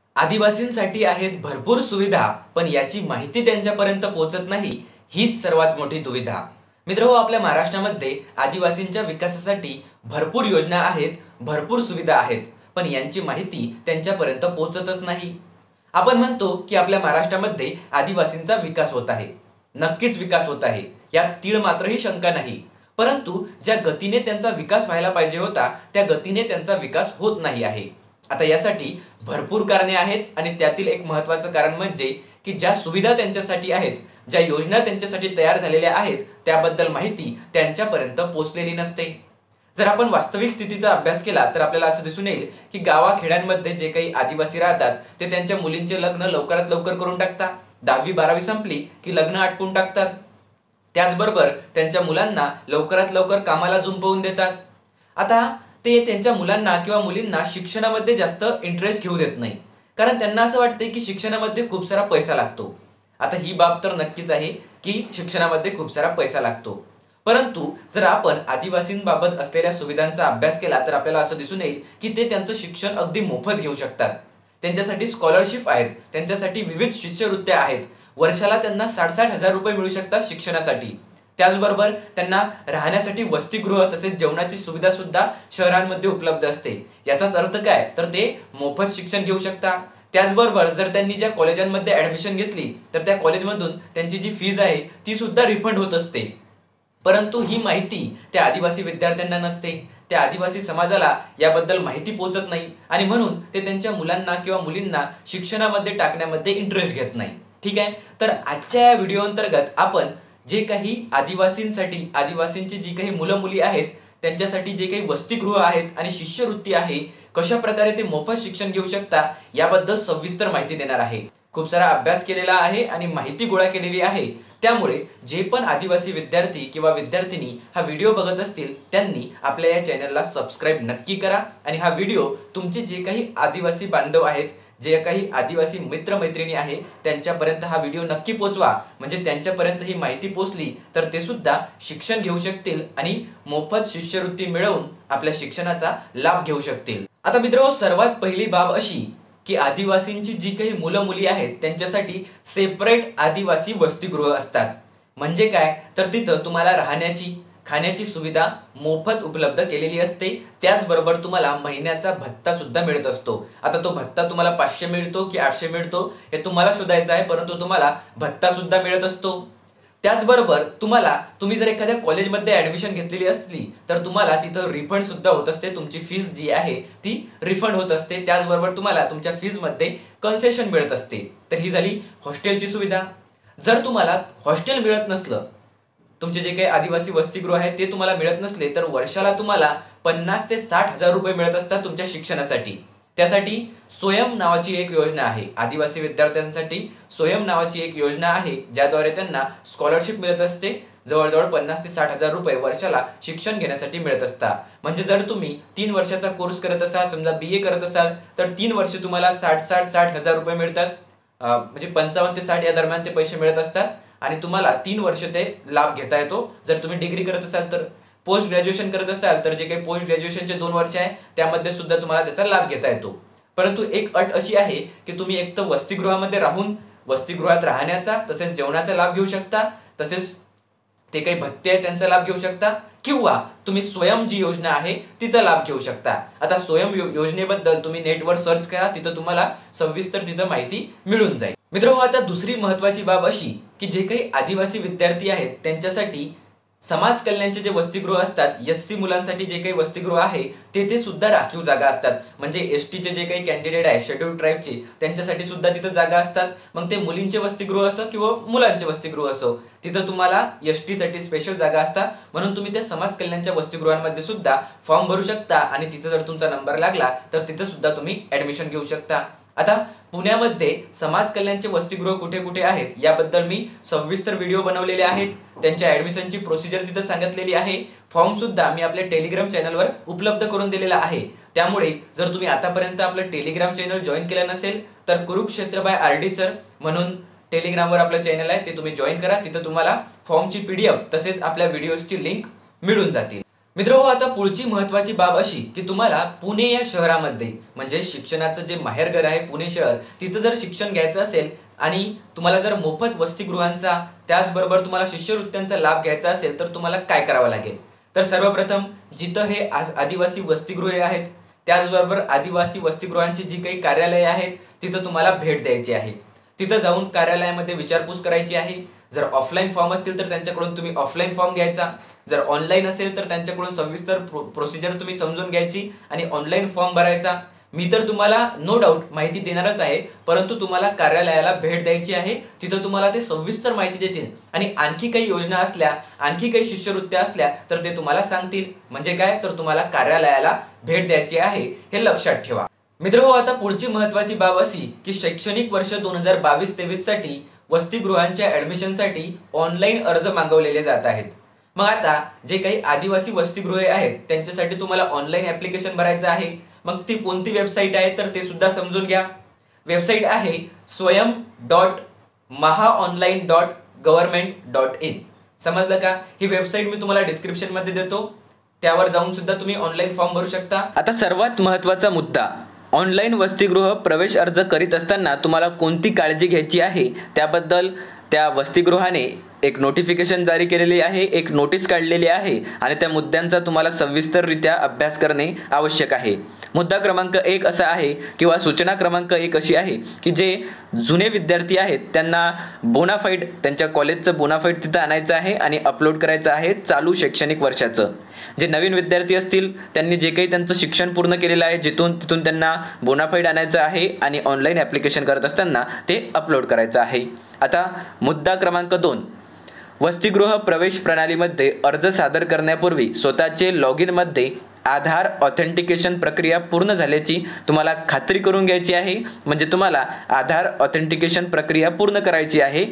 आदिवासींसाठी आहेत भरपूर सुविधा, पण याची माहिती त्यांच्यापर्यंत पोहोचत नाही, हीच सर्वात मोठी दुविधा. मित्रहो, आपल्या महाराष्ट्रामध्ये आदिवासींच्या विकासासाठी भरपूर योजना आहेत, भरपूर सुविधा आहेत, पण यांची माहिती त्यांच्यापर्यंत पोहोचतच नाही. आपण म्हणतो की आपल्या महाराष्ट्रामध्ये आदिवासींचा विकास होत आहे. नक्कीच विकास होत आहे, यात तीळ मात्रही शंका नाही. परंतु ज्या गतीने त्यांचा विकास व्हायला पाहिजे होता, त्या गतीने त्यांचा विकास होत नाही आहे. आता यासाठी भरपूर कारणे आहेत आणि त्यातील एक महत्त्वाचं कारण म्हणजे की ज्या सुविधा त्यांच्यासाठी आहेत, ज्या योजना त्यांच्यासाठी तयार झालेल्या आहेत, त्याबद्दल माहिती त्यांच्यापर्यंत पोहोचलेली नसते. जर आपण वास्तविक स्थितीचा अभ्यास केला तर आपल्याला असं दिसून येईल की गावाखेड्यांमध्ये जे काही आदिवासी राहतात ते त्यांच्या मुलींचे लग्न लवकरात लवकर करून टाकतात. 10वी-12वी संपली की लग्न आटपून टाकतात. त्याचबरोबर त्यांच्या मुलांना लवकरात लवकर कामाला जुंपवून देतात. आता ते त्यांच्या मुलांना किंवा मुलींना शिक्षणामध्ये जास्त इंटरेस्ट घेऊ देत नाही, कारण त्यांना असं वाटते की शिक्षणामध्ये खूप सारा पैसा लागतो. आता ही बाब तर नक्कीच आहे की शिक्षणामध्ये खूप सारा पैसा लागतो. परंतु जर आपण आदिवासींबाबत असलेल्या सुविधांचा अभ्यास केला तर आपल्याला असं दिसून येईल की ते त्यांचं शिक्षण अगदी मोफत घेऊ शकतात. त्यांच्यासाठी स्कॉलरशिप आहेत, त्यांच्यासाठी विविध शिष्यवृत्त्या आहेत. वर्षाला त्यांना 60-60 हजार रुपये मिळू शकतात शिक्षणासाठी. त्याचबरोबर त्यांना राहण्यासाठी वसतिगृह तसेच जेवणाची सुविधा सुद्धा शहरांमध्ये उपलब्ध असते. याचाच अर्थ काय, तर ते मोफत शिक्षण घेऊ शकतात. त्याचबरोबर जर त्यांनी ज्या कॉलेजांमध्ये ऍडमिशन घेतली तर त्या कॉलेजमधून त्यांची जी फीज आहे ती सुद्धा रिफंड होत असते. परंतु ही माहिती त्या आदिवासी विद्यार्थ्यांना नसते. त्या आदिवासी समाजाला याबद्दल माहिती पोहोचत नाही आणि म्हणून ते त्यांच्या मुलांना किंवा मुलींना शिक्षणामध्ये टाकण्यामध्ये इंटरेस्ट घेत नाही. ठीक आहे, तर आजच्या या व्हिडिओ अंतर्गत आपण जे काही आदिवासींसाठी, आदिवासींची जी काही मुलं मुली आहेत त्यांच्यासाठी जे काही वसतिगृह आहेत आणि शिष्यवृत्ती आहे, कशा प्रकारे ते मोफत शिक्षण घेऊ शकता याबद्दल सविस्तर माहिती देणार आहे. खूप सारा अभ्यास केलेला आहे आणि माहिती गोळा केलेली आहे. त्यामुळे जे पण आदिवासी विद्यार्थी किंवा विद्यार्थिनी हा व्हिडिओ बघत असतील त्यांनी आपल्या या चॅनलला सबस्क्राईब नक्की करा आणि हा व्हिडिओ तुमचे जे काही आदिवासी बांधव आहेत, जे काही आदिवासी मित्रमैत्रिणी आहे त्यांच्यापर्यंत हा व्हिडिओ नक्की पोहोचवा. म्हणजे त्यांच्यापर्यंत ही माहिती पोहोचली तर ते सुद्धा शिक्षण घेऊ शकतील आणि मोफत शिष्यवृत्ती मिळवून आपल्या शिक्षणाचा लाभ घेऊ शकतील. आता मित्रांनो, सर्वात पहिली बाब अशी की आदिवासींची जी काही मुलं मुली आहेत त्यांच्यासाठी सेपरेट आदिवासी वसतिगृह असतात. म्हणजे काय, तर तिथं तुम्हाला राहण्याची, खाण्याची सुविधा मोफत उपलब्ध केलेली असते. त्याचबरोबर तुम्हाला महिन्याचा भत्ता सुद्धा मिळत असतो. आता तो भत्ता तुम्हाला 500 मिळतो की 800 मिळतो हे तुम्हाला शोधायचं आहे, परंतु तुम्हाला भत्ता सुद्धा मिळत असतो. त्याचबरोबर तुम्ही जर एखाद्या कॉलेजमध्ये ऍडमिशन घेतलेली असली तर तुम्हाला तिथं रिफंड सुद्धा होत असते. तुमची फीस जी आहे ती रिफंड होत असते. त्याचबरोबर तुम्हाला तुमच्या फीस मध्ये कन्सेशन मिळत असते. तर ही झाली हॉस्टेलची सुविधा. जर तुम्हाला हॉस्टेल मिळत नसलं, तुमचे जे काही आदिवासी वसतिगृह आहे ते तुम्हाला मिळत नसले, तर वर्षाला तुम्हाला 50 ते 60 हजार रुपये मिळत असतात तुमच्या शिक्षणासाठी. त्यासाठी स्वयं नावाची एक योजना आहे. आदिवासी विद्यार्थ्यांसाठी स्वयं नावाची एक योजना आहे, ज्याद्वारे त्यांना स्कॉलरशिप मिळत असते. जवळजवळ 50 ते 60 हजार रुपये वर्षाला शिक्षण घेण्यासाठी मिळत असतात. म्हणजे जर तुम्ही 3 वर्षाचा कोर्स करत असाल, समजा BA करत असाल, तर 3 वर्ष तुम्हाला 60 हजार रुपये मिळतात. म्हणजे 55 ते 60 या दरम्यान ते पैसे मिळत असतात आणि तुम्हाला 3 वर्ष ते लाभ घेता येतो. जर तुम्ही डिग्री करत असाल तर, पोस्ट ग्रॅज्युएशन करत असाल तर जे काही पोस्ट ग्रॅज्युएशनचे 2 वर्ष आहे त्यामध्ये सुद्धा तुम्हाला त्याचा लाभ घेता येतो. परंतु एक अट अशी आहे की तुम्ही एक तर वसतिगृहामध्ये राहून वसतिगृहात राहण्याचा तसेच जेवणाचा लाभ घेऊ शकता, तसेच ते काही भत्ते आहे त्यांचा लाभ घेऊ शकता, किंवा तुम्ही स्वयं जी योजना आहे तिचा लाभ घेऊ शकता. आता स्वयं योजनेबद्दल तुम्ही नेटवर सर्च करा, तिथं तुम्हाला सविस्तर तिथं माहिती मिळून जाईल. मित्रांनो, आता दुसरी महत्वाची बाब अशी की जे काही आदिवासी विद्यार्थी आहेत त्यांच्यासाठी समाज कल्याणचे जे वसतिगृह असतात, SC मुलांसाठी जे काही वसतिगृह आहे ते सुद्धा राखीव जागा असतात. म्हणजे STचे जे काही कॅन्डिडेट आहे शेड्यूल ट्राईबचे त्यांच्यासाठी सुद्धा तिथं जागा असतात. मग ते मुलींचे वसतिगृह असो किंवा मुलांचे वसतिगृह असो, तिथं तुम्हाला ST साठी स्पेशल जागा असतात. म्हणून तुम्ही त्या समाज कल्याणच्या वसतिगृहांमध्ये सुद्धा फॉर्म भरू शकता आणि तिथं जर तुमचा नंबर लागला तर तिथं सुद्धा तुम्ही ऍडमिशन घेऊ शकता. आता पुण्यामध्ये समाज कल्याणचे वसतिगृह कुठे कुठे आहेत याबद्दल मी सविस्तर व्हिडिओ बनवलेले आहेत. त्यांच्या ऍडमिशनची प्रोसिजर तिथे सांगितलेली आहे. फॉर्म सुद्धा मी आपल्या टेलिग्राम चॅनलवर उपलब्ध करून दिलेला आहे. त्यामुळे जर तुम्ही आतापर्यंत आपलं टेलिग्राम चॅनल जॉईन केलं नसेल तर कुरुक्षेत्र बाय RD सर म्हणून टेलिग्रामवर आपलं चॅनल आहे, ते तुम्ही जॉईन करा. तिथं तुम्हाला फॉर्मची PDF तसेच आपल्या व्हिडिओजची लिंक मिळून जातील. मित्रहो, आता पुढची महत्त्वाची बाब अशी की तुम्हाला पुणे या शहरामध्ये म्हणजे शिक्षणाचं जे माहेरघर आहे पुणे शहर, तिथं जर शिक्षण घ्यायचं असेल आणि तुम्हाला जर मोफत वसतिगृहांचा त्याचबरोबर तुम्हाला शिष्यवृत्त्यांचा लाभ घ्यायचा असेल तर तुम्हाला काय करावं लागेल? तर सर्वप्रथम जिथं हे आदिवासी वसतिगृहे आहेत त्याचबरोबर आदिवासी वसतिगृहांची जी काही कार्यालये आहेत तिथं तुम्हाला भेट द्यायची आहे. तिथं जाऊन कार्यालयामध्ये विचारपूस करायची आहे. जर ऑफलाईन फॉर्म असतील तर त्यांच्याकडून तुम्ही ऑफलाईन फॉर्म घ्यायचा. जर ऑनलाईन असेल तर त्यांच्याकडून सविस्तर प्रोसिजर तुम्ही समजून घ्यायची आणि ऑनलाईन फॉर्म भरायचा. मी तर तुम्हाला नो डाऊट माहिती देणारच आहे, परंतु तुम्हाला कार्यालयाला भेट द्यायची आहे. तिथं तुम्हाला ते सविस्तर माहिती देतील आणि आणखी काही योजना असल्या, आणखी काही शिष्यवृत्त्या असल्या तर ते तुम्हाला सांगतील. म्हणजे काय, तर तुम्हाला कार्यालयाला भेट द्यायची आहे हे लक्षात ठेवा. मित्रहो, आता पुढची महत्त्वाची बाब अशी की शैक्षणिक वर्ष 2022-23 साठी वसतिगृहांच्या ऍडमिशनसाठी ऑनलाईन अर्ज मागवलेले जात आहेत. मग आता जे काही आदिवासी वसतिगृहे आहेत त्यांच्यासाठी तुम्हाला ऑनलाईन ऍप्लिकेशन भरायचं आहे. मग ती कोणती वेबसाईट आहे तर ते सुद्धा समजून घ्या. वेबसाईट आहे swayam.mahaonline.government.in. समजलं का? ही वेबसाईट मी तुम्हाला डिस्क्रिप्शन मध्ये देतो, त्यावर जाऊन सुद्धा तुम्ही ऑनलाईन फॉर्म भरू शकता. आता सर्वात महत्त्वाचा मुद्दा, ऑनलाईन वसतिगृह प्रवेश अर्ज करीत असताना तुम्हाला कोणती काळजी घ्यायची आहे त्याबद्दल त्या वसतिगृहाने एक नोटिफिकेशन जारी केलेली आहे, एक नोटीस काढलेली आहे आणि त्या मुद्द्यांचा तुम्हाला सविस्तररित्या अभ्यास करणे आवश्यक आहे. मुद्दा क्रमांक 1 असा आहे किंवा सूचना क्रमांक 1 अशी आहे की जे जुने विद्यार्थी आहेत त्यांना बोनाफाईड, त्यांच्या कॉलेजचं बोनाफाईड तिथं आणायचं आहे आणि अपलोड करायचं आहे चालू शैक्षणिक वर्षाचं. जे नवीन विद्यार्थी असतील त्यांनी जे काही त्यांचं शिक्षण पूर्ण केलेलं आहे तिथून त्यांना बोनाफाईड आणायचं आहे आणि ऑनलाईन ॲप्लिकेशन करत असताना ते अपलोड करायचं आहे. आता मुद्दा क्रमांक 2, वसतिगृह प्रवेश प्रणालीमध्ये अर्ज सादर करण्यापूर्वी स्वतःचे लॉग इनमध्ये आधार ऑथेंटिकेशन प्रक्रिया पूर्ण झाल्याची तुम्हाला खात्री करून घ्यायची आहे. म्हणजे तुम्हाला आधार ऑथेंटिकेशन प्रक्रिया पूर्ण करायची आहे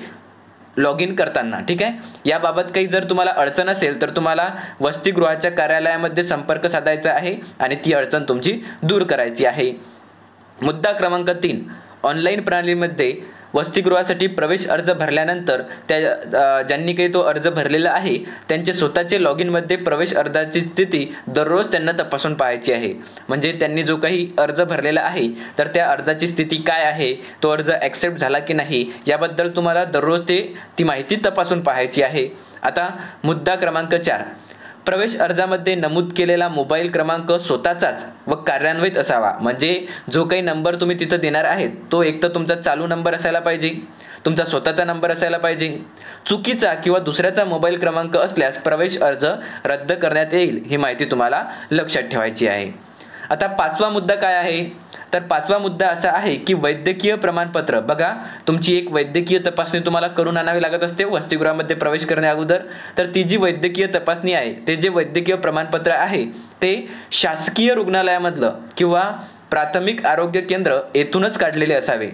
लॉग इन करताना. ठीक आहे. याबाबत काही जर तुम्हाला अडचण असेल तर तुम्हाला वसतिगृहाच्या कार्यालयामध्ये संपर्क साधायचा आहे आणि ती अडचण तुमची दूर करायची आहे. मुद्दा क्रमांक 3, ऑनलाईन प्रणालीमध्ये वसतिगृहासाठी प्रवेश अर्ज भरल्यानंतर ज्यांनी काही तो अर्ज भरलेला आहे त्यांचे स्वतःचे लॉग इनमध्ये प्रवेश अर्जाची स्थिती दररोज त्यांना तपासून पाहायची आहे. म्हणजे त्यांनी जो काही अर्ज भरलेला आहे तर त्या अर्जाची स्थिती काय आहे, तो अर्ज ॲक्सेप्ट झाला की नाही याबद्दल तुम्हाला दररोज ती माहिती तपासून पाहायची आहे. आता मुद्दा क्रमांक 4, प्रवेश अर्जामध्ये नमूद केलेला मोबाईल क्रमांक स्वतःचाच व कार्यान्वित असावा. म्हणजे जो काही नंबर तुम्ही तिथं देणार आहेत तो एक तर तुमचा चालू नंबर असायला पाहिजे, तुमचा स्वतःचा नंबर असायला पाहिजे. चुकीचा किंवा दुसऱ्याचा मोबाईल क्रमांक असल्यास प्रवेश अर्ज रद्द करण्यात येईल ही माहिती तुम्हाला लक्षात ठेवायची आहे. आता 5वा मुद्दा काय आहे, तर 5वा मुद्दा असा आहे की वैद्यकीय प्रमाणपत्र. बघा, तुमची एक वैद्यकीय तपासणी तुम्हाला करून आणावी लागत असते वसतिगृहामध्ये प्रवेश करण्या अगोदर. तर ती जी वैद्यकीय तपासणी आहे, ते जे वैद्यकीय प्रमाणपत्र आहे ते शासकीय रुग्णालयामधलं किंवा प्राथमिक आरोग्य केंद्र येथूनच काढलेले असावे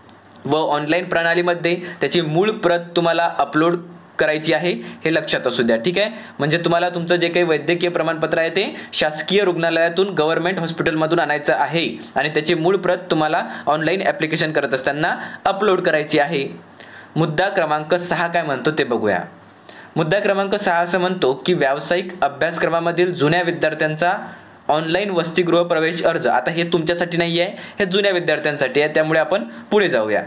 व ऑनलाईन प्रणालीमध्ये त्याची मूळ प्रत तुम्हाला अपलोड करायची आहे हे लक्षात असू द्या. ठीक आहे. म्हणजे तुम्हाला तुमचं जे काही वैद्यकीय प्रमाणपत्र आहे ते शासकीय रुग्णालयातून गव्हर्नमेंट हॉस्पिटलमधून आणायचं आहे आणि त्याची मूळ प्रत तुम्हाला ऑनलाईन ॲप्लिकेशन करत असताना अपलोड करायची आहे. मुद्दा क्रमांक 6 काय म्हणतो ते बघूया. मुद्दा क्रमांक 6 असं म्हणतो की व्यावसायिक अभ्यासक्रमामधील जुन्या विद्यार्थ्यांचा ऑनलाईन वसतिगृह प्रवेश अर्ज. आता हे तुमच्यासाठी नाही आहे, हे जुन्या विद्यार्थ्यांसाठी आहे, त्यामुळे आपण पुढे जाऊया.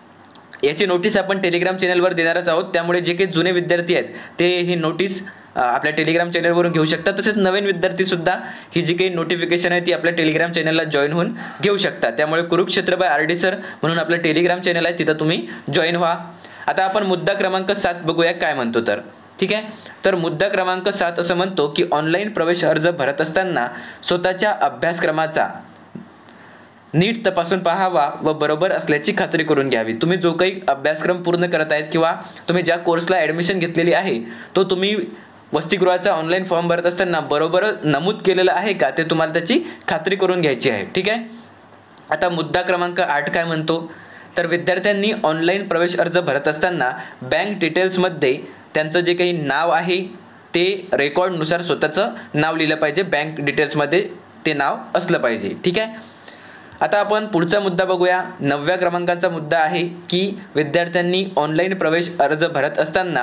याची नोटीस आपण टेलिग्राम चॅनलवर देणारच आहोत, त्यामुळे जे काही जुने विद्यार्थी आहेत ते ही नोटीस आपल्या टेलिग्राम चॅनलवरून घेऊ शकतात. तसेच नवीन विद्यार्थीसुद्धा ही जी काही नोटिफिकेशन आहे ती आपल्या टेलिग्राम चॅनलला जॉईन होऊन घेऊ शकता. त्यामुळे कुरुक्षेत्र बाय RD सर म्हणून आपलं टेलिग्राम चॅनल आहे, तिथं तुम्ही जॉईन व्हा. आता आपण मुद्दा क्रमांक 7 बघूया काय म्हणतो तर. ठीक आहे. तर मुद्दा क्रमांक 7 असं म्हणतो की ऑनलाईन प्रवेश अर्ज भरत असताना स्वतःच्या अभ्यासक्रमाचा नीट तपासून पाहावा व बरोबर असल्याची खात्री करून घ्यावी. तुम्ही जो काही अभ्यासक्रम पूर्ण करत आहेत किंवा तुम्ही ज्या कोर्सला ॲडमिशन घेतलेली आहे तो तुम्ही वसतिगृहाचा ऑनलाईन फॉर्म भरत असताना बरोबर नमूद केलेलं आहे का ते तुम्हाला त्याची खात्री करून घ्यायची आहे. ठीक आहे. आता मुद्दा क्रमांक 8 काय म्हणतो, तर विद्यार्थ्यांनी ऑनलाईन प्रवेश अर्ज भरत असताना बँक डिटेल्समध्ये त्यांचं जे काही नाव आहे ते रेकॉर्डनुसार स्वतःचं नाव लिहिलं पाहिजे. बँक डिटेल्समध्ये ते नाव असलं पाहिजे. ठीक आहे. आता आपण पुढचा मुद्दा बघूया. 9व्या क्रमांकाचा मुद्दा आहे की विद्यार्थ्यांनी ऑनलाईन प्रवेश अर्ज भरत असताना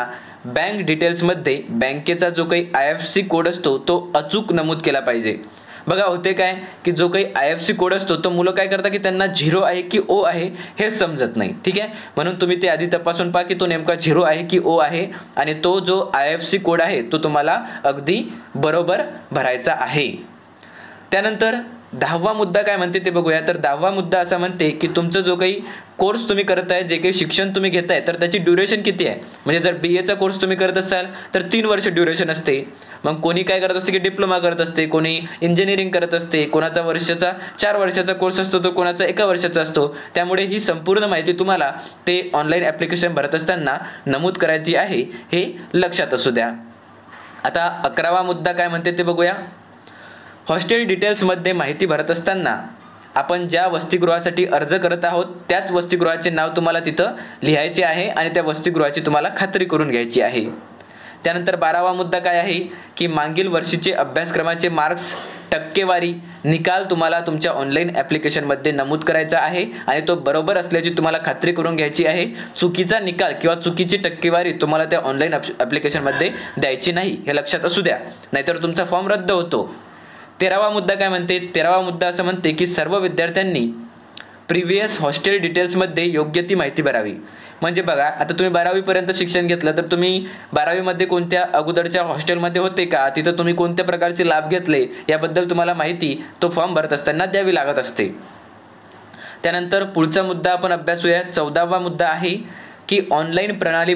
बँक डिटेल्समध्ये बँकेचा जो काही IFSC कोड असतो तो अचूक नमूद केला पाहिजे. बघा होते काय की जो काही IFSC कोड असतो तो मुलं काय करतात की त्यांना 0 आहे की O आहे हे समजत नाही. ठीक आहे, म्हणून तुम्ही ते आधी तपासून पहा की तो नेमका 0 आहे की O आहे आणि तो जो IFSC कोड आहे तो तुम्हाला अगदी बरोबर भरायचा आहे. त्यानंतर 10वा मुद्दा काय म्हणते ते बघूया. तर 10वा मुद्दा असा म्हणते की तुमचं जो काही कोर्स तुम्ही करत आहे, जे काही शिक्षण तुम्ही घेताय तर त्याची ड्युरेशन किती आहे. म्हणजे जर BAचा कोर्स तुम्ही करत असाल तर 3 वर्ष ड्युरेशन असते. मग कोणी काय करत असते की डिप्लोमा करत असते, कोणी इंजिनिअरिंग करत असते, कोणाचा 4 वर्षाचा कोर्स असतो तो कोणाचा 1 वर्षाचा असतो. त्यामुळे ही संपूर्ण माहिती तुम्हाला ते ऑनलाईन ॲप्लिकेशन भरत असताना नमूद करायची आहे, हे लक्षात असू द्या. आता 11वा मुद्दा काय म्हणते ते बघूया. हॉस्टेल डिटेल्समध्ये माहिती भरत असताना आपण ज्या वसतिगृहासाठी अर्ज करत आहोत त्याच वसतिगृहाचे नाव तुम्हाला तिथं लिहायचे आहे आणि त्या वसतिगृहाची तुम्हाला खात्री करून घ्यायची आहे. त्यानंतर 12वा मुद्दा काय आहे की मागील वर्षीचे अभ्यासक्रमाचे मार्क्स, टक्केवारी, निकाल तुम्हाला तुमच्या ऑनलाईन ॲप्लिकेशनमध्ये नमूद करायचा आहे आणि तो बरोबर असल्याची तुम्हाला खात्री करून घ्यायची आहे. चुकीचा निकाल किंवा चुकीची टक्केवारी तुम्हाला त्या ऑनलाईन ॲप्लिकेशनमध्ये द्यायची नाही, हे लक्षात असू द्या, नाहीतर तुमचा फॉर्म रद्द होतो. 13वा मुद्दा काय म्हणते. 13वा मुद्दा असं म्हणते की सर्व विद्यार्थ्यांनी प्रिव्हियस हॉस्टेल डिटेल्समध्ये योग्य ती माहिती भरावी. म्हणजे बघा, आता तुम्ही 12वीपर्यंत शिक्षण घेतलं तर तुम्ही 12वीमध्ये कोणत्या अगोदरच्या हॉस्टेलमध्ये होते का, तिथं तुम्ही कोणत्या प्रकारचे लाभ घेतले याबद्दल तुम्हाला माहिती तो फॉर्म भरत असताना द्यावी लागत असते. त्यानंतर पुढचा मुद्दा आपण अभ्यासूया. 14वा मुद्दा आहे की ऑनलाईन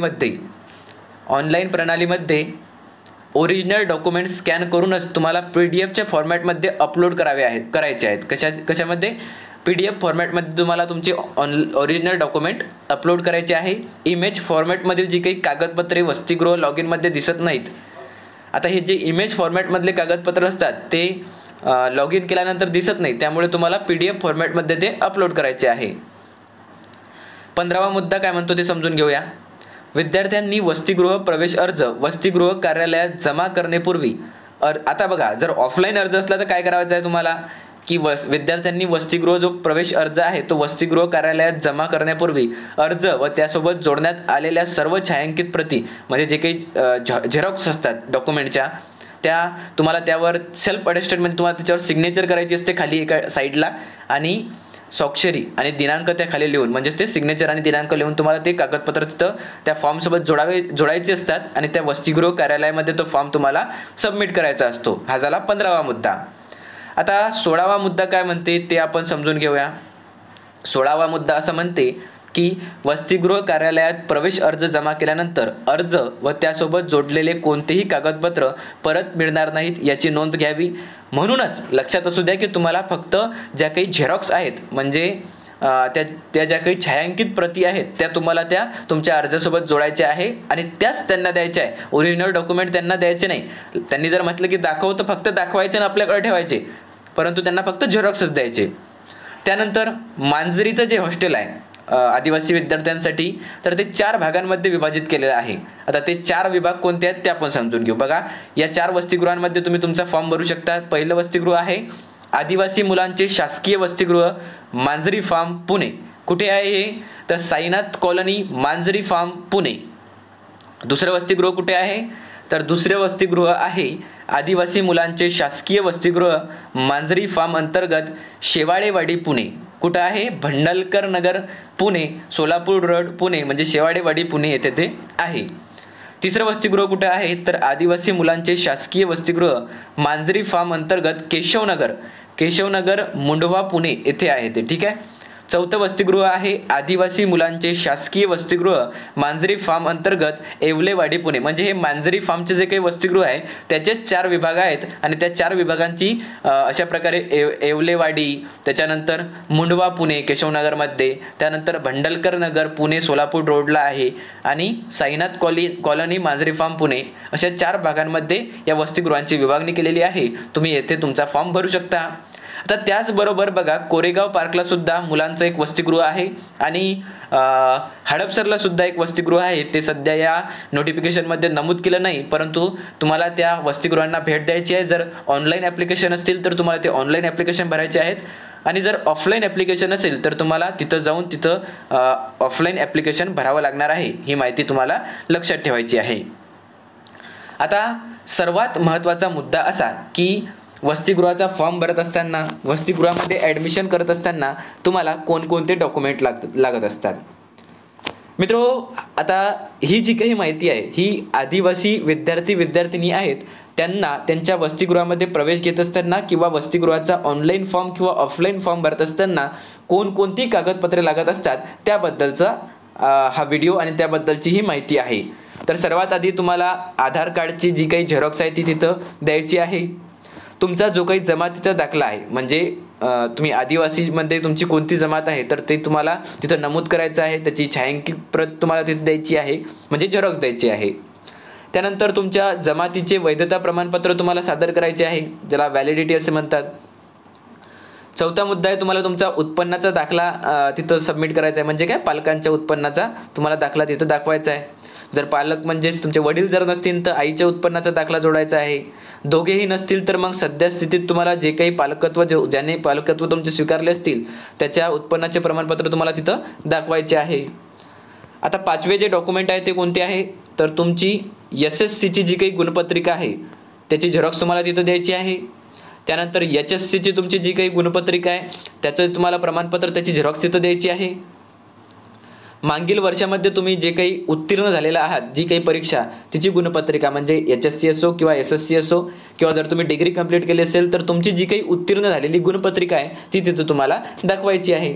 प्रणालीमध्ये ओरिजिनल डॉक्युमेंट स्कॅन करूनच तुम्हाला PDFच्या फॉर्मॅटमध्ये अपलोड करायचे आहेत. कशामध्ये PDF फॉर्मॅटमध्ये तुम्हाला तुमचे ओरिजिनल डॉक्युमेंट अपलोड करायचे आहे. इमेज फॉर्मॅटमधील जी काही कागदपत्रे वसतिगृह लॉग इनमध्ये दिसत नाहीत, आता हे जे इमेज फॉर्मॅटमधले कागदपत्र असतात ते लॉग इन केल्यानंतर दिसत नाही, त्यामुळे तुम्हाला PDF फॉर्मॅटमध्ये ते अपलोड करायचे आहे. 15वा मुद्दा काय म्हणतो ते समजून घेऊया. विद्यार्थ्यांनी वसतिगृह प्रवेश अर्ज वसतिगृह कार्यालयात जमा करण्यापूर्वी आता बघा, जर ऑफलाईन अर्ज असला तर काय करायचं आहे तुम्हाला की विद्यार्थ्यांनी वसतिगृह जो प्रवेश अर्ज आहे तो वसतिगृह कार्यालयात जमा करण्यापूर्वी अर्ज व त्यासोबत जोडण्यात आलेल्या सर्व छायांकित प्रती, म्हणजे जे काही झेरॉक्स असतात डॉक्युमेंटच्या, त्या तुम्हाला त्यावर सेल्फ अटेस्टेडमध्ये तुम्हाला त्याच्यावर सिग्नेचर करायची असते खाली एका साईडला, आणि स्वाक्षरी आणि दिनांक त्या खाली लिहून, म्हणजे ते सिग्नेचर आणि दिनांक लिहून तुम्हाला ते कागदपत्र तिथं त्या फॉर्मसोबत जोडायचे असतात आणि त्या वसतिगृह कार्यालयामध्ये तो फॉर्म तुम्हाला सबमिट करायचा असतो. हा झाला 15वा मुद्दा. आता 16वा मुद्दा काय म्हणते ते आपण समजून घेऊया. 16वा मुद्दा असं म्हणते की वसतिगृह कार्यालयात प्रवेश अर्ज जमा केल्यानंतर अर्ज व त्यासोबत जोडलेले कोणतेही कागदपत्र परत मिळणार नाहीत याची नोंद घ्यावी. म्हणूनच लक्षात असू द्या की तुम्हाला फक्त ज्या काही झेरॉक्स आहेत, म्हणजे त्या ज्या काही छायांकित प्रती आहेत त्या तुम्हाला त्या तुमच्या अर्जासोबत जोडायच्या आहे आणि त्याच त्यांना द्यायच्या आहे. ओरिजिनल डॉक्युमेंट त्यांना द्यायचे नाही. त्यांनी जर म्हटलं की दाखव तर फक्त दाखवायचे आणि आपल्याकडे ठेवायचे, परंतु त्यांना फक्त झेरॉक्सच द्यायचे. त्यानंतर मांजरीचं जे हॉस्टेल आहे आदिवासी विद्यार्थ्यांसाठी, तर ते 4 भागांमध्ये विभाजित केलेलं आहे. आता ते 4 विभाग कोणते आहेत ते आपण समजून घेऊ. बघा, या 4 वसतिगृहांमध्ये तुम्ही तुमचा फॉर्म भरू शकता. पहिलं वसतिगृह आहे आदिवासी मुलांचे शासकीय वसतिगृह मांजरी फार्म पुणे. कुठे आहे हे, तर साईनाथ कॉलनी मांजरी फार्म पुणे. दुसरं वसतिगृह कुठे आहे, तर दुसरे वसतिगृह आहे आदिवासी मुलांचे शासकीय वसतिगृह मांजरी फार्म अंतर्गत शेवाळेवाडी पुणे. कुठं आहे, भंडारकर नगर पुणे, सोलापूर रोड पुणे, म्हणजे शेवाळेवाडी पुणे येथे ते आहे. तिसरं वसतिगृह कुठे आहे, तर आदिवासी मुलांचे शासकीय वसतिगृह मांजरी फार्म अंतर्गत केशवनगर मुंडवा पुणे येथे आहे ते. ठीक आहे. चौथं वसतिगृह आहे आदिवासी मुलांचे शासकीय वसतिगृह मांजरी फार्म अंतर्गत येवलेवाडी पुणे. म्हणजे हे मांजरी फार्मचे जे काही वसतिगृह आहे त्याचे 4 विभाग आहेत आणि त्या 4 विभागांची अशा प्रकारे येवलेवाडी, त्याच्यानंतर मुंडवा पुणे केशवनगरमध्ये, त्यानंतर भंडारकर नगर पुणे सोलापूर रोडला आहे आणि साईनाथ कॉलनी मांजरी फार्म पुणे, अशा 4 भागांमध्ये या वसतिगृहांची विभागणी केलेली आहे. तुम्ही येथे तुमचा फॉर्म भरू शकता. आता त्याचबरोबर बघा कोरेगाव पार्कला सुद्धा मुलांचं एक वसतिगृह आहे आणि हडपसरला सुद्धा एक वसतिगृह आहे. ते सध्या या नोटिफिकेशनमध्ये नमूद केलं नाही, परंतु तुम्हाला त्या वसतिगृहांना भेट द्यायची आहे. जर ऑनलाईन ॲप्लिकेशन असतील तर तुम्हाला ते ऑनलाईन ॲप्लिकेशन भरायचे आहेत आणि जर ऑफलाईन ॲप्लिकेशन असेल तर तुम्हाला तिथं जाऊन ऑफलाईन ॲप्लिकेशन भरावं लागणार आहे. ही माहिती तुम्हाला लक्षात ठेवायची आहे. आता सर्वात महत्त्वाचा मुद्दा असा की वसतिगृहाचा फॉर्म भरत असताना, वसतिगृहामध्ये ॲडमिशन करत असताना तुम्हाला कोणकोणते डॉक्युमेंट लागत असतात. मित्रो, आता ही जी काही माहिती आहे ही आदिवासी विद्यार्थी आहेत त्यांना त्यांच्या वसतिगृहामध्ये प्रवेश घेत असताना किंवा वसतिगृहाचा ऑनलाईन फॉर्म किंवा ऑफलाईन फॉर्म भरत असताना कोणकोणती कागदपत्रे लागत असतात त्याबद्दलचा हा व्हिडिओ आणि त्याबद्दलची ही माहिती आहे. तर सर्वात आधी तुम्हाला आधार कार्डची जी काही झेरॉक्स आहे ती तिथं द्यायची आहे. तुमचा जो काही जमातीचा दाखला आहे, म्हणजे तुम्ही आदिवासीमध्ये तुमची कोणती जमात आहे तर ते तुम्हाला तिथं नमूद करायचं आहे. त्याची छायांकित प्रत तुम्हाला तिथे द्यायची आहे, म्हणजे झेरॉक्स द्यायची आहे. त्यानंतर तुमच्या जमातीचे वैधता प्रमाणपत्र तुम्हाला सादर करायचे आहे, ज्याला व्हॅलिडिटी असे म्हणतात. चौथा मुद्दा आहे तुम्हाला तुमचा उत्पन्नाचा दाखला तिथं सबमिट करायचा आहे, म्हणजे काय पालकांच्या उत्पन्नाचा तुम्हाला दाखला तिथं दाखवायचा आहे. जर पालक म्हणजेच तुमचे वडील जर नसतील तर आईच्या उत्पन्नाचा दाखला जोडायचा आहे. दोघेही नसतील तर मग सध्या स्थितीत तुम्हाला जे काही ज्याने पालकत्व तुमचे स्वीकारले असतील त्याच्या उत्पन्नाचे प्रमाणपत्र तुम्हाला तिथं दाखवायचे आहे. आता पाचवे जे डॉक्युमेंट आहे ते कोणते आहे तर तुमची SSCची जी काही गुणपत्रिका आहे त्याची झेरॉक्स तुम्हाला तिथं द्यायची आहे. त्यानंतर HSCची तुमची जी काही गुणपत्रिका आहे त्याचं तुम्हाला प्रमाणपत्र, त्याची झेरॉक्स तिथं द्यायची आहे. मागील वर्षामध्ये तुम्ही जे काही उत्तीर्ण झालेला आहात, जी काही परीक्षा तिची गुणपत्रिका म्हणजे HSC असो किंवा SSC असो किंवा जर तुम्ही डिग्री कंप्लीट केली असेल तर तुमची जी काही उत्तीर्ण झालेली गुणपत्रिका आहे ती तिथं तुम्हाला दाखवायची आहे.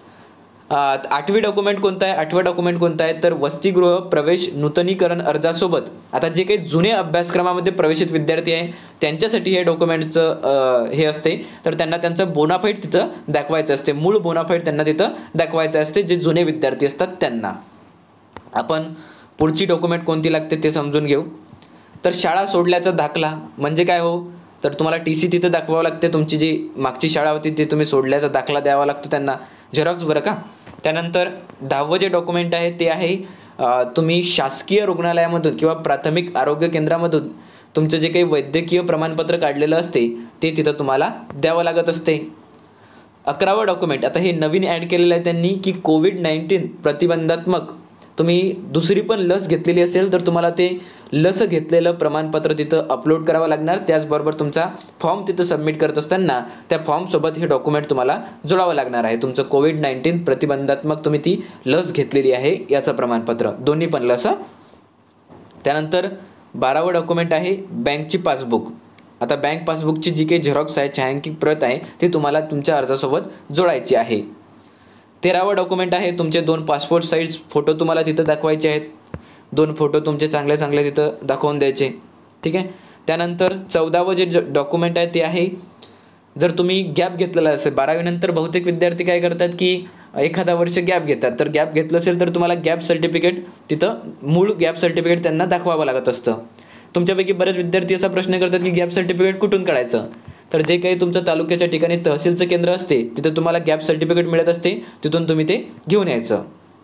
आठवी डॉक्युमेंट कोणतं आहे? आठवा डॉक्युमेंट कोणतं आहे तर वसतिगृह प्रवेश नूतनीकरण अर्जासोबत आता जे काही जुने अभ्यासक्रमामध्ये प्रवेशित विद्यार्थी आहे त्यांच्यासाठी हे डॉक्युमेंटचं हे असते, तर त्यांना त्यांचं बोनाफाईड तिथं दाखवायचं असते. मूळ बोनाफाईड त्यांना तिथं दाखवायचं असते, जे जुने विद्यार्थी असतात त्यांना. आपण पुढची डॉक्युमेंट कोणती लागते ते समजून घेऊ. तर शाळा सोडल्याचा दाखला म्हणजे काय हो तर तुम्हाला TC तिथं दाखवावं लागते. तुमची जी मागची शाळा होती ती तुम्ही सोडल्याचा दाखला द्यावा लागतो त्यांना, झेरॉक्स बरं का. त्यानंतर 10वं जे डॉक्युमेंट आहे ते आहे तुम्ही शासकीय रुग्णालयामधून किंवा प्राथमिक आरोग्य केंद्रामधून तुमचं जे काही वैद्यकीय प्रमाणपत्र काढलेलं असते ते तिथं तुम्हाला द्यावं लागत असते. 11वं डॉक्युमेंट आता हे नवीन ॲड केलेलं आहे त्यांनी की COVID-19 प्रतिबंधात्मक तुम्ही दुसरी पण लस घेतलेली असेल तर तुम्हाला ते लस घेतलेलं प्रमाणपत्र तिथं अपलोड करावं लागणार. त्याचबरोबर तुमचा फॉर्म तिथं सबमिट करत असताना त्या फॉर्मसोबत हे डॉक्युमेंट तुम्हाला जोडावं लागणार आहे. तुमचं COVID-19 प्रतिबंधात्मक तुम्ही ती लस घेतलेली आहे याचं प्रमाणपत्र, दोन्ही पण लस. त्यानंतर 12वं डॉक्युमेंट आहे बँकची पासबुक. आता बँक पासबुकची जी काही झेरॉक्स आहे, छायांकित प्रत आहे ती तुम्हाला तुमच्या अर्जासोबत जोडायची आहे. 13वं डॉक्युमेंट आहे तुमचे 2 पासपोर्ट साईज फोटो तुम्हाला तिथं दाखवायचे आहेत. 2 फोटो तुमचे चांगले तिथं दाखवून द्यायचे, ठीक आहे. त्यानंतर 14वं जे डॉक्युमेंट आहे ते आहे जर तुम्ही गॅप घेतलेला असेल 12वी नंतर बहुतेक विद्यार्थी काय करतात की एखादा वर्ष गॅप घेतात, तर गॅप घेतलं असेल तर तुम्हाला गॅप सर्टिफिकेट तिथं मूळ गॅप सर्टिफिकेट त्यांना दाखवावं लागत असतं. तुमच्यापैकी बरेच विद्यार्थी असा प्रश्न करतात की गॅप सर्टिफिकेट कुठून काढायचं, तर जे काही तुमचं तालुक्याच्या ठिकाणी तहसीलचं केंद्र असते तिथे तुम्हाला गॅप सर्टिफिकेट मिळत असते, तिथून तुम्ही ते घेऊन यायचं.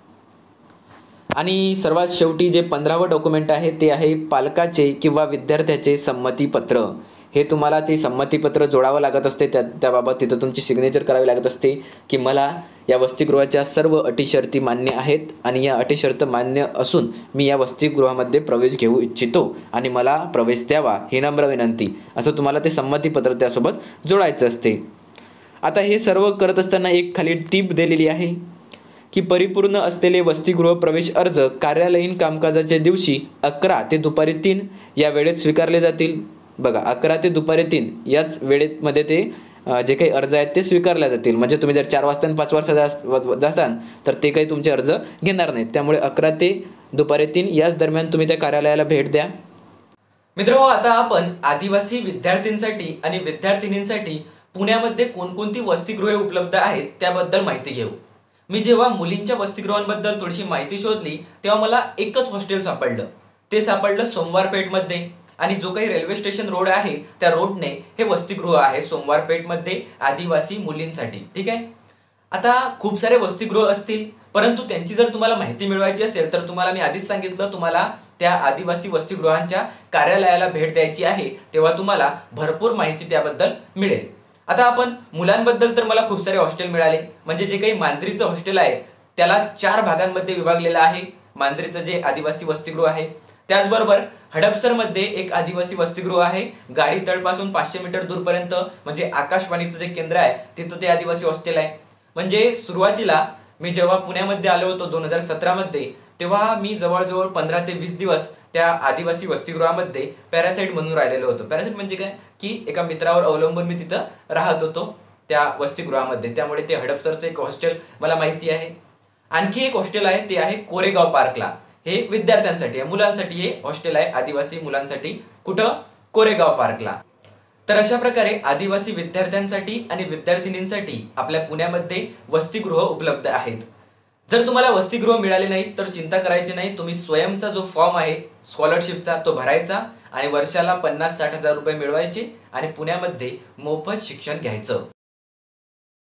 आणि सर्वात शेवटी जे 15वं डॉक्युमेंट आहे ते आहे पालकाचे किंवा विद्यार्थ्याचे संमतीपत्र. हे तुम्हाला ते संमतीपत्र जोडावं लागत असते, त्याबाबत तिथं तुमची सिग्नेचर करावी लागत असते की मला या वसतिगृहाच्या सर्व अटी शर्ती मान्य आहेत आणि या अटी शर्त मान्य असून मी या वसतिगृहामध्ये प्रवेश घेऊ इच्छितो आणि मला प्रवेश द्यावा ही नम्र विनंती, असं तुम्हाला ते संमतीपत्र त्यासोबत जोडायचं असते. आता हे सर्व करत असताना एक खाली टीप दिलेली आहे की परिपूर्ण असलेले वसतिगृह प्रवेश अर्ज कार्यालयीन कामकाजाच्या दिवशी 11 ते दुपारी 3 या वेळेत स्वीकारले जातील. बघा 11 ते दुपारी 3 याच वेळेमध्ये ते जे काही अर्ज आहेत ते स्वीकारले जातील. म्हणजे तुम्ही जर 4 वाजता आणि 5 वाजता जाताल तर ते काही तुमचे अर्ज घेणार नाहीत. त्यामुळे 11 ते दुपारी 3 याच दरम्यान तुम्ही त्या कार्यालयाला भेट द्या. मित्रांनो, आता आपण आदिवासी विद्यार्थ्यांसाठी आणि विद्यार्थिनींसाठी पुण्यामध्ये कोणकोणती वसतिगृहे उपलब्ध आहेत त्याबद्दल माहिती घेऊ. मी जेव्हा मुलींच्या वसतिगृहांबद्दल थोडीशी माहिती शोधली तेव्हा मला एकच हॉस्टेल सापडलं. ते सापडलं सोमवारपेठमध्ये. आणि जो काही रेल्वे स्टेशन रोड आहे त्या रोडने हे वसतिगृह आहे सोमवारपेठमध्ये आदिवासी मुलींसाठी. ठीक आहे. आता खूप सारे वसतिगृह असतील, परंतु त्यांची जर तुम्हाला माहिती मिळवायची असेल तर तुम्हाला मी आधीच सांगितलं, तुम्हाला त्या आदिवासी वसतिगृहांच्या कार्यालयाला भेट द्यायची आहे, तेव्हा तुम्हाला भरपूर माहिती त्याबद्दल मिळेल. आता आपण मुलांबद्दल तर मला खूप सारे हॉस्टेल मिळाले. म्हणजे जे काही मांजरीचं हॉस्टेल आहे त्याला 4 भागांमध्ये विभागलेलं आहे. मांजरीचं जे आदिवासी वसतिगृह आहे, त्याचबरोबर हडपसरमध्ये एक आदिवासी वसतिगृह आहे. गाडी तळपासून 500 मीटर दूरपर्यंत म्हणजे आकाशवाणीचं जे केंद्र आहे तिथं ते आदिवासी हॉस्टेल आहे. म्हणजे सुरुवातीला मी जेव्हा पुण्यामध्ये आलो होतो 2017 मध्ये, तेव्हा मी जवळजवळ 15 ते 20 दिवस त्या आदिवासी वसतिगृहामध्ये पॅरासाइट म्हणून राहिलेलो होतो. पॅरासाइट म्हणजे काय की एका मित्रावर अवलंबून मी तिथं राहत होतो त्या वसतिगृहामध्ये. त्यामुळे ते हडपसरचं एक हॉस्टेल मला माहिती आहे. आणखी एक हॉस्टेल आहे ते आहे कोरेगाव पार्कला. हे विद्यार्थ्यांसाठी आहे, मुलांसाठी हे हॉस्टेल आहे आदिवासी मुलांसाठी. कुठं? कोरेगाव पार्कला. तर अशा प्रकारे आदिवासी विद्यार्थ्यांसाठी आणि विद्यार्थिनींसाठी आपल्या पुण्यामध्ये वसतिगृह उपलब्ध आहेत. जर तुम्हाला वसतिगृह मिळाले नाही तर चिंता करायची नाही. तुम्ही स्वयंचा जो फॉर्म आहे स्कॉलरशिपचा तो भरायचा आणि वर्षाला 50-60 हजार रुपये मिळवायचे आणि पुण्यामध्ये मोफत शिक्षण घ्यायचं.